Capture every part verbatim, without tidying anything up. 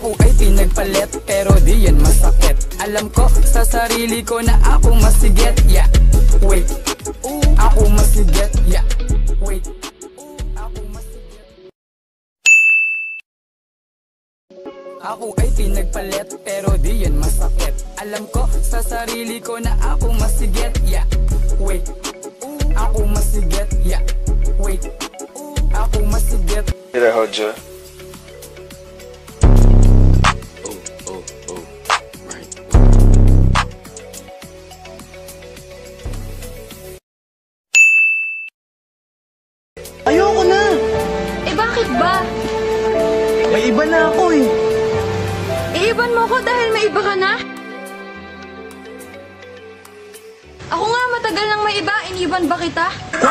Ako ay pinagpalit pero di yan masakit. Alam ko sa sarili ko na ako masigit. Yeah, wait, ako masigit. Yeah, wait, ako masigit. Ako ay pinagpalit pero di yan masakit. Alam ko sa sarili ko na ako masigit. Yeah, wait, ako masigit. Yeah, wait, ako masigit. Mira, Hodja. Ayoko na! Eh bakit ba? May iba na ako eh. Iiban mo ko dahil may iba ka na? Ako nga matagal nang may iba, iniban ba kita?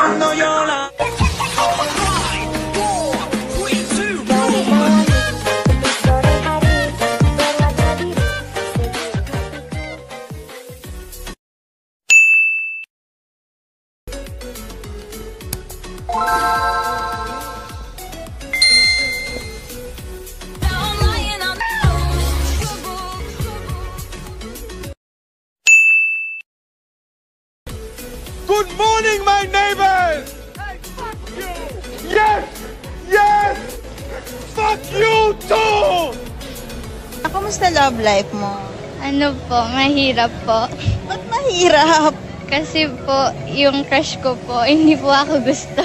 Good morning, my neighbors! Hey, fuck you! Yes! Yes! Fuck you too! Kamusta love life mo? Ano po, mahirap po. Ba't mahirap? Kasi po, yung crush ko po, hindi po ako gusto.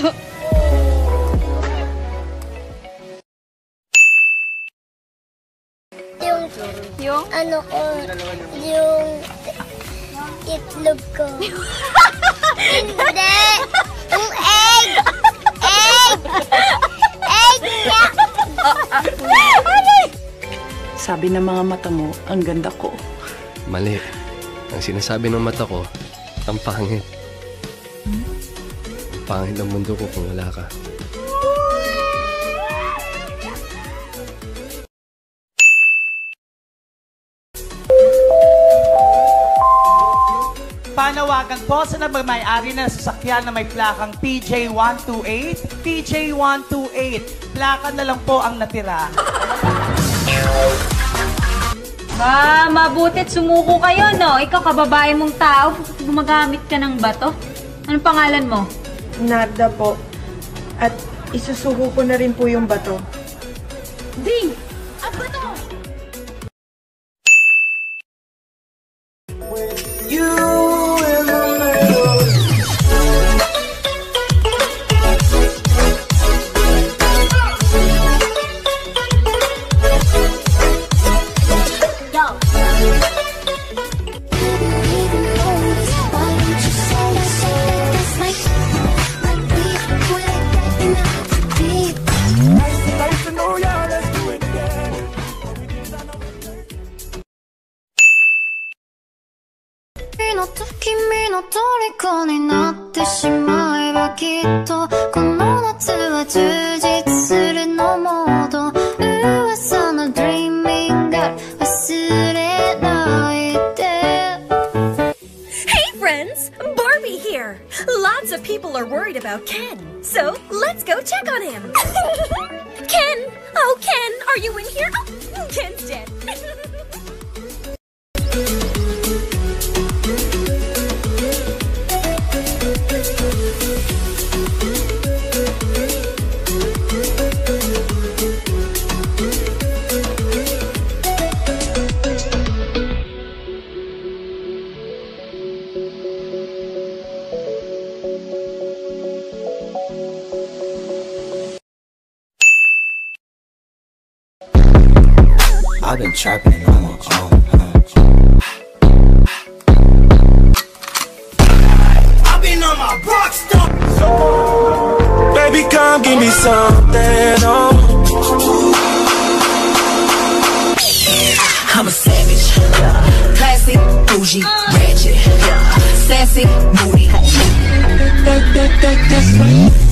Yung, Yung? ano ko, yung itlog ko. Hindi! Yung egg! Egg! Egg niya! Sabi ng mga mata mo, ang ganda ko. Mali. Ang sinasabi ng mata ko, ang pangit. Hmm? Ang pangit ng mundo ko kung wala ka. Panawagan po sa nagmamay-ari ng sasakyan na may plakang P J one two eight. P J one two eight. Plaka na lang po ang natira. Ba, mabuti't sumuko kayo, no? Ikaw, kababae mong tao, gumagamit ka ng bato. Anong pangalan mo? Narda po. At isusuko ko na rin po yung bato. Ding! Ang bato! You in the middle. Hey friends, Barbie here. Lots of people are worried about Ken, so let's go check on him. Ken! Oh, Ken, are you in here? Oh, Ken's dead. I've been trapping on my own. I've been on my rock star. Baby, come give me something. Oh. I'm a savage, classy, bougie, ratchet, sassy, moody. That, that, that, that's right.